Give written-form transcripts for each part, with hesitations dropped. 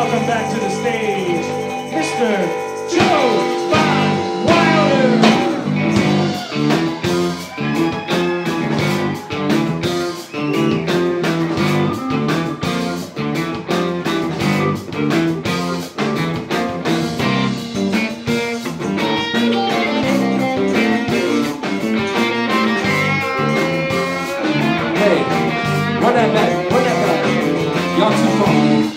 welcome back to the stage, Mr. Jovan Wilder. Hey, run that back, y'all too funky.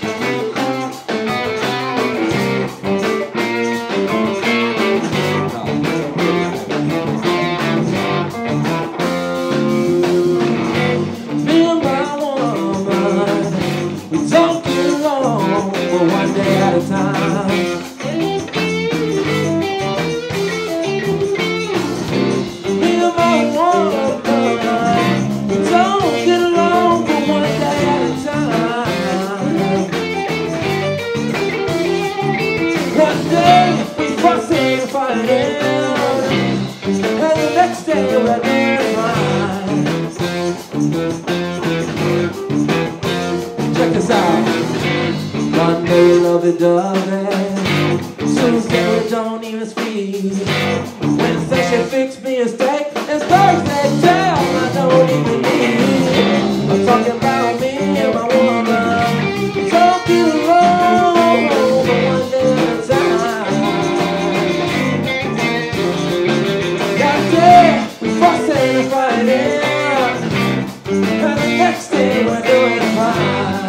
Me and my woman, we don't get along, but one day at a time. Me and my woman, we don't get along, but one day at a time. One day we fuss and fight, and the next day we're doing fine. Check this out. Monday we love it, darling. Tuesday we don't even speak. Wednesday she fixed me a steak, and Thursday damn I don't even eat. I'm talking about me and my woman. Don't get along, but one day at a time. That day we fussing and fighting, and the next day we're doing fine.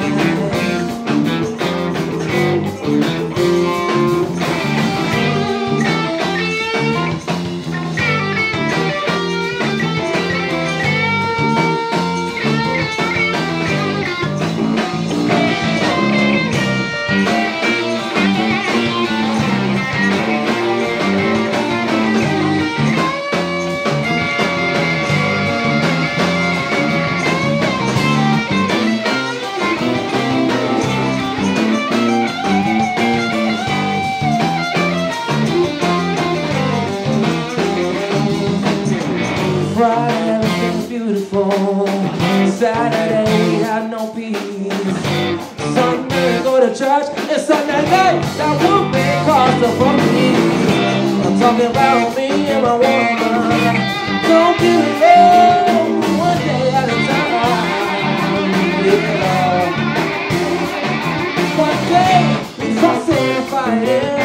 Friday, everything's beautiful. Saturday, we have no peace. Sunday, we go to church. And Sunday night, that woman calls the police. I'm talking about me and my woman. Don't get along, one day at a time. Yeah. One day, we fussing and fighting,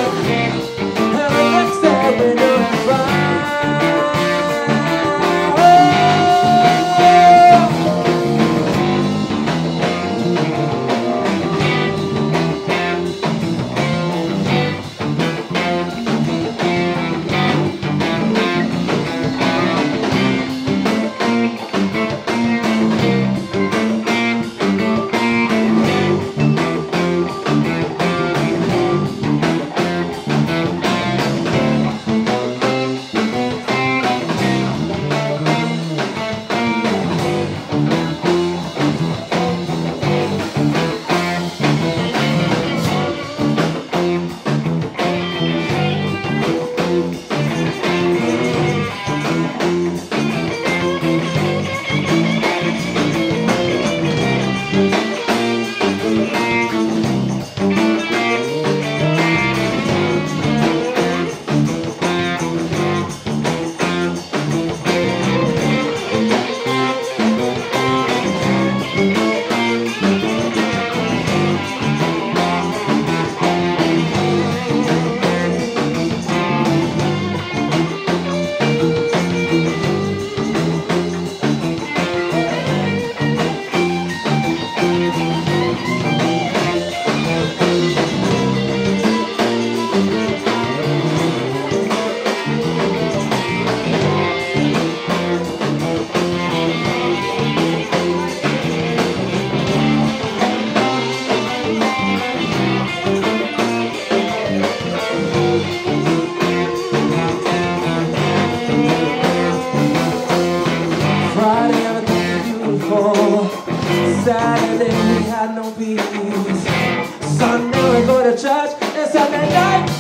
and the next day, we're doing fine. Saturday we had no peace. Sunday we go to church, and Sunday night